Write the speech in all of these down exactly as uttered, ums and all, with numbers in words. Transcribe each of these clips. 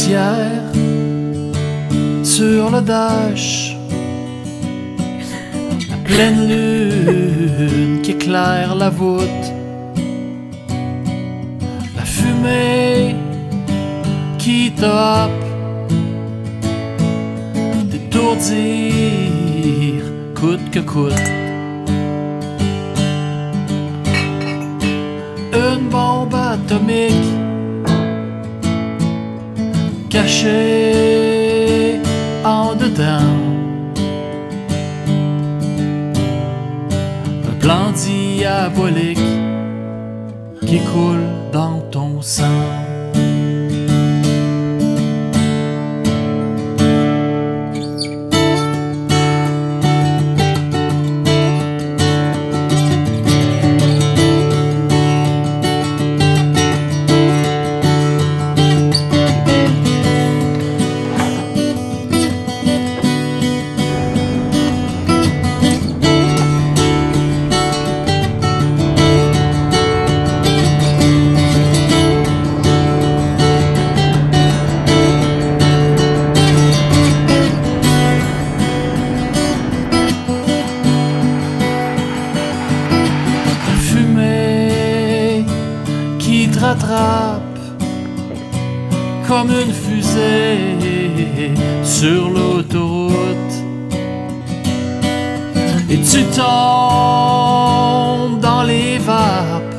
poussière sur le dash, la pleine lune qui éclaire la voûte, la fumée qui te happe, t'étourdir coûte que coûte. Une bombe atomique cachée en dedans, un plan diabolique qui coule dans ton sang. Rattrape comme une fusée sur l'autoroute, et tu tombes dans les vapes,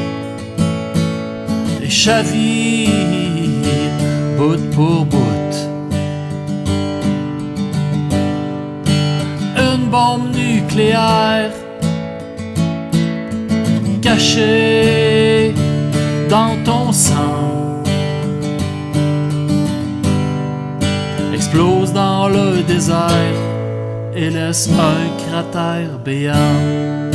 les chavirent bout pour bout. Une bombe nucléaire cachée dans ton sang explose dans le désert et laisse un cratère béant.